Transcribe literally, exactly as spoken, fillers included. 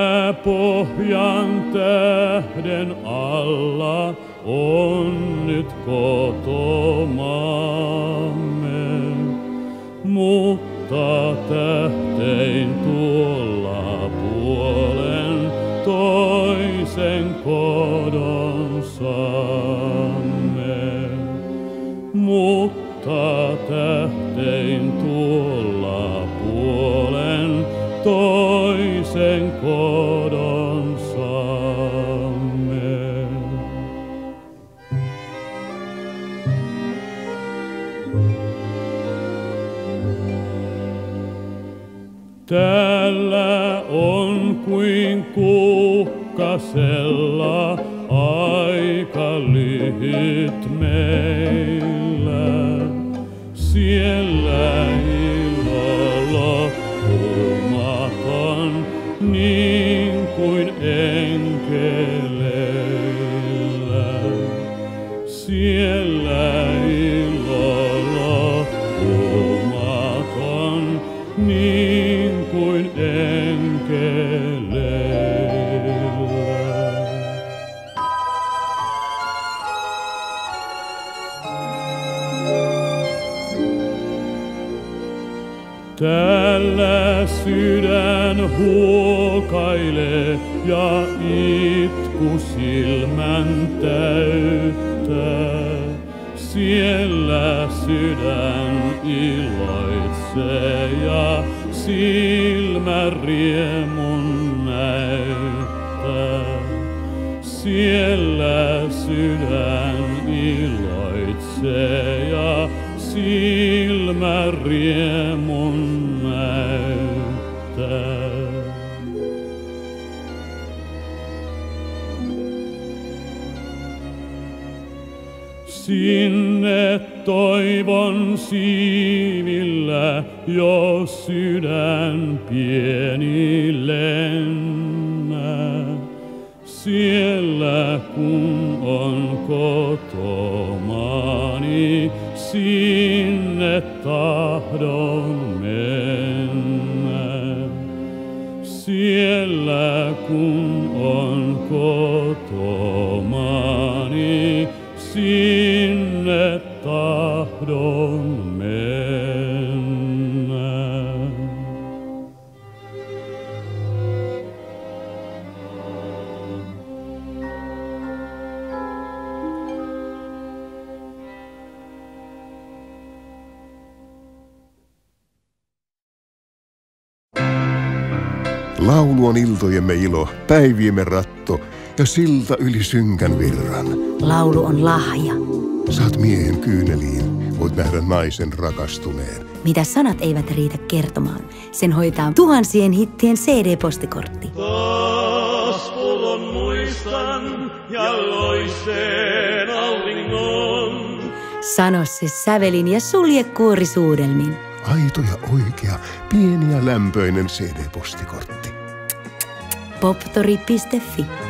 Jääpohjan tähden alla on nyt kotomaamme, mutta tähtein tuolla puolen toisen kodon saamme. Mutta tähtein tuolla puolen toisen kodon saamme. Täällä on kuin kukkasella aika lyhyt meillä. Siellä ilo loppumaton niin kuin enkeleillä. Siellä ilo loppumaton niin kuin enkeleillä. Täällä sydän huokailee ja itku silmän täyttää. Siellä sydän iloitsee ja silmä riemun näyttää. Siellä sydän iloitsee ja silmä riemun näyttää. Sinne toivon siivillä jo sydän pieni lennää. Siellä kun on kotomaani, sinne tahdon mennä. Siellä kun on kotomaani, sinne tahdon mennä. Laulu on iltojemme ilo, päiviemme ratto ja silta yli synkän virran. Laulu on lahja. Saat miehen kyyneliin, voit nähdä naisen rakastuneen. Mitä sanat eivät riitä kertomaan, sen hoitaa tuhansien hittien C D-postikortti. Taas pullon muistan ja loiseen auringon. Sano se sävelin ja sulje kuorisuudelmin. Aito ja oikea, pieni ja lämpöinen C D-postikortti. poptori piste fi